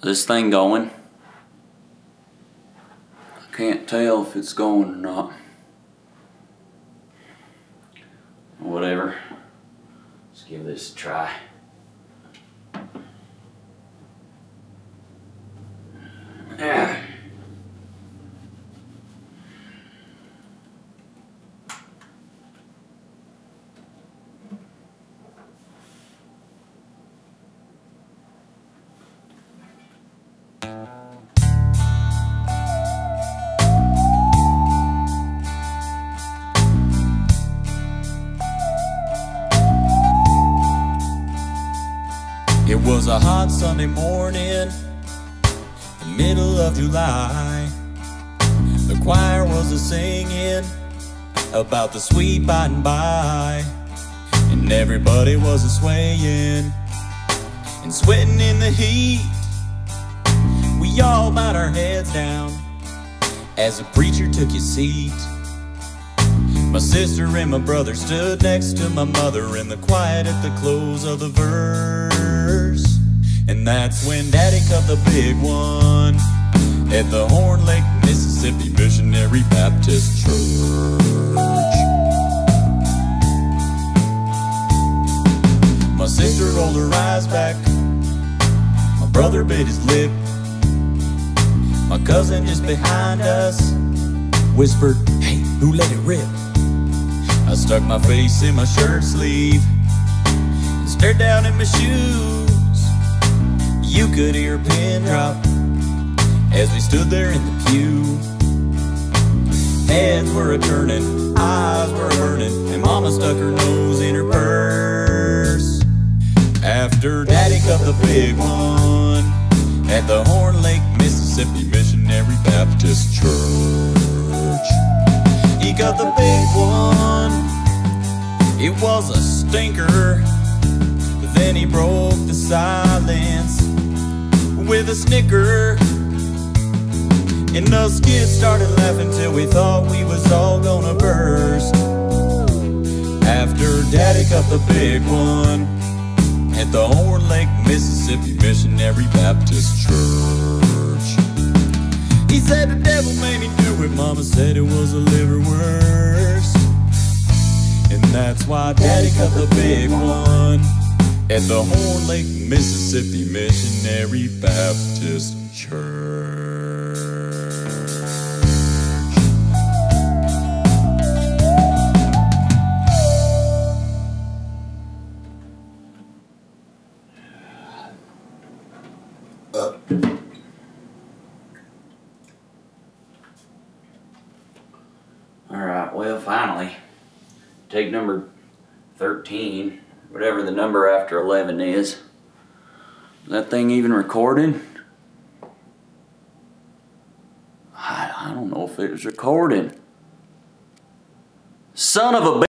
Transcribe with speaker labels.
Speaker 1: This thing going? I can't tell if it's going or not. Whatever. Let's give this a try. Yeah.
Speaker 2: It was a hot Sunday morning, the middle of July. The choir was a-singing about the sweet by and by, and everybody was a-swaying and sweating in the heat. We all bowed our heads down as the preacher took his seat. My sister and my brother stood next to my mother in the quiet at the close of the verse. And that's when Daddy cut the big one at the Horn Lake, Mississippi Missionary Baptist Church. My sister rolled her eyes back, my brother bit his lip. My cousin just behind us whispered, "Hey, who let it rip?" I stuck my face in my shirt sleeve and stared down at my shoes. You could hear a pin drop as we stood there in the pew. Heads were a-turning, eyes were burning, and Mama stuck her nose in her purse. After Daddy cut the big one at the Horn Lake, Mississippi Missionary Baptist Church. He cut the big one, it was a stinker. But then he broke the silence with a snicker, and us kids started laughing till we thought we was all gonna burst. After Daddy cut the big one at the Horn Lake, Mississippi Missionary Baptist Church. He said the devil made me do it, Mama said it was a liverwurst. And that's why Daddy cut the big one at the Horn Lake, Mississippi Missionary Baptist Church.
Speaker 1: Alright, well, finally, take number 13, whatever the number after 11 is. Is that thing even recording? I don't know if it was recording. Son of a bitch.